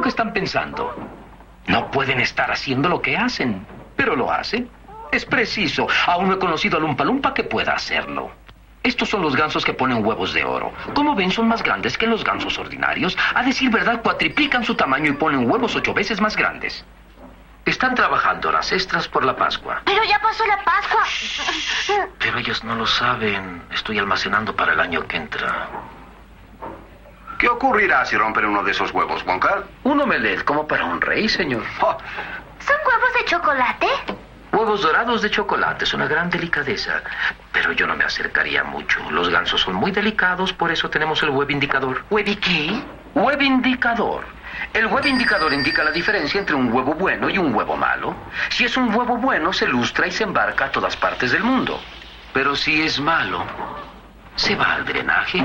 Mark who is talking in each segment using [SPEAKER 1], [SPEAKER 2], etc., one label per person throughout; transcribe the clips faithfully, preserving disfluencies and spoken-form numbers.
[SPEAKER 1] que están pensando. No pueden estar haciendo lo que hacen, pero lo hacen. Es preciso. Aún no he conocido al Lumpa Lumpa que pueda hacerlo. Estos son los gansos que ponen huevos de oro. Como ven, son más grandes que los gansos ordinarios. A decir verdad, cuatriplican su tamaño y ponen huevos ocho veces más grandes. Están trabajando horas extras por la Pascua.
[SPEAKER 2] Pero ya pasó la Pascua.
[SPEAKER 1] Pero ellos no lo saben. Estoy almacenando para el año que entra.
[SPEAKER 3] ¿Qué ocurrirá si rompen uno de esos huevos, Wonka?
[SPEAKER 1] Un omelette como para un rey, señor.
[SPEAKER 3] Oh.
[SPEAKER 2] ¿Son huevos de chocolate?
[SPEAKER 1] Huevos dorados de chocolate es una gran delicadeza. Pero yo no me acercaría mucho. Los gansos son muy delicados, por eso tenemos el web indicador. ¿Web qué? Web indicador. El web indicador indica la diferencia entre un huevo bueno y un huevo malo. Si es un huevo bueno, se lustra y se embarca a todas partes del mundo. Pero si es malo, se va al drenaje.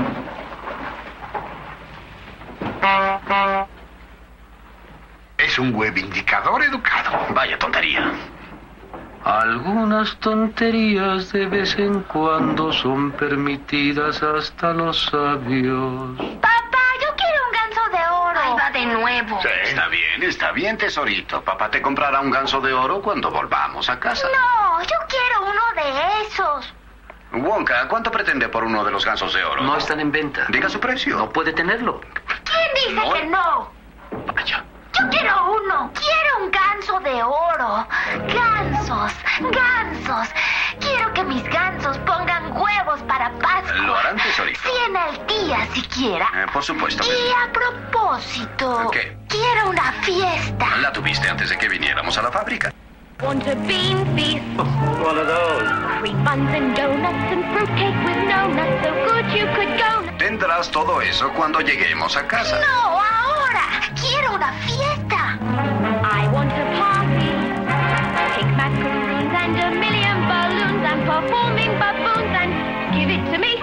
[SPEAKER 4] Es un web indicador educado.
[SPEAKER 1] Vaya tontería. Algunas tonterías de vez en cuando son permitidas hasta los sabios.
[SPEAKER 2] Papá, yo quiero un ganso de oro. Ahí va de nuevo.
[SPEAKER 3] Sí, está bien, está bien, tesorito. Papá te comprará un ganso de oro cuando volvamos a casa.
[SPEAKER 2] No, yo quiero uno de esos.
[SPEAKER 3] Wonka, ¿cuánto pretende por uno de los gansos de oro?
[SPEAKER 1] No están en venta.
[SPEAKER 3] Diga su precio.
[SPEAKER 1] No puede tenerlo.
[SPEAKER 2] ¿Quién dice
[SPEAKER 3] No.
[SPEAKER 2] que no?
[SPEAKER 1] Vaya.
[SPEAKER 2] Yo quiero uno. Quiero un ganso de oro. Gansos, gansos. Quiero que mis gansos pongan huevos para Pascua.
[SPEAKER 3] Lo harán, tesorito.
[SPEAKER 2] Cien al día, siquiera.
[SPEAKER 3] Eh, por supuesto.
[SPEAKER 2] Y a propósito,
[SPEAKER 3] ¿Qué?
[SPEAKER 2] quiero una fiesta.
[SPEAKER 3] La tuviste antes de que viniéramos a la fábrica.
[SPEAKER 5] Want a bean feast?
[SPEAKER 1] One of those.
[SPEAKER 5] Free buns and donuts and fruitcake with no nuts, so good you could go.
[SPEAKER 3] Tendrás todo eso cuando lleguemos a casa.
[SPEAKER 2] No, ahora. Quiero una fiesta.
[SPEAKER 5] I want a party. Take macaroons and a million balloons and performing baboons and give it to me.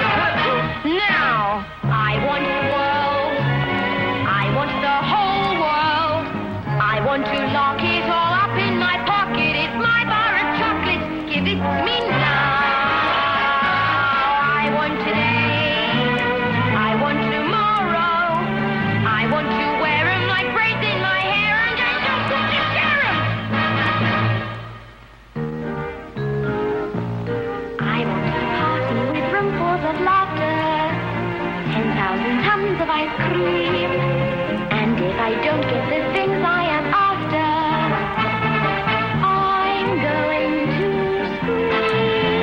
[SPEAKER 5] Now, I want the world. I want the whole world. I want to lock it all up in my pocket. It's my bar of chocolates. Give it to me now. I want today. I want tomorrow. I want to wear 'em like braids in my hair and I just want to share 'em. I want a party with roomfuls of laughter, ten thousand tons of ice cream, and if I don't get the things I am after, I'm going to scream.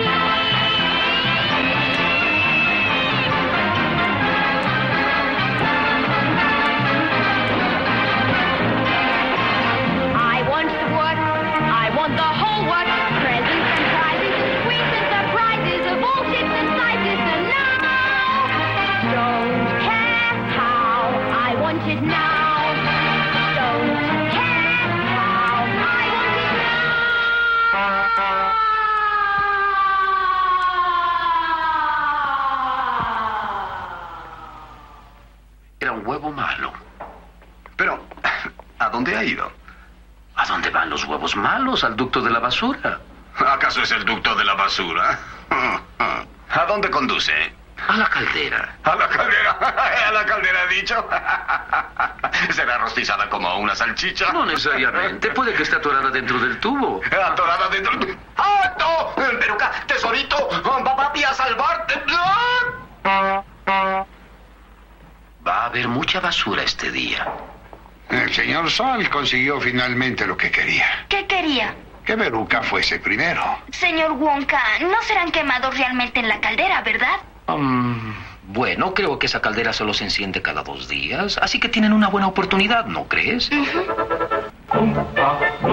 [SPEAKER 5] I want the work, I want the whole work, presents and prizes and sweets and surprises of all shapes and sizes, and now, don't care how, I want it now. Don't care how, I want it now.
[SPEAKER 1] Era un huevo malo.
[SPEAKER 3] Pero, ¿a dónde ha ido?
[SPEAKER 1] ¿A dónde van los huevos malos? Al ducto de la basura.
[SPEAKER 3] ¿Acaso es el ducto de la basura? ¿A dónde conduce?
[SPEAKER 1] A la caldera.
[SPEAKER 3] A la caldera. A la caldera, he dicho. Será rostizada como una salchicha.
[SPEAKER 1] No necesariamente. Puede que esté atorada dentro del tubo.
[SPEAKER 3] Atorada dentro. ¡Alto! Peruca, tesorito, papá, a salvarte.
[SPEAKER 1] Va a haber mucha basura este día.
[SPEAKER 4] El señor Sol consiguió finalmente lo que quería.
[SPEAKER 2] ¿Qué quería?
[SPEAKER 4] Que Veruca fuese primero.
[SPEAKER 2] Señor Wonka, no serán quemados realmente en la caldera, ¿verdad?
[SPEAKER 1] Um, bueno, creo que esa caldera solo se enciende cada dos días, así que tienen una buena oportunidad, ¿no crees?
[SPEAKER 2] Ujú.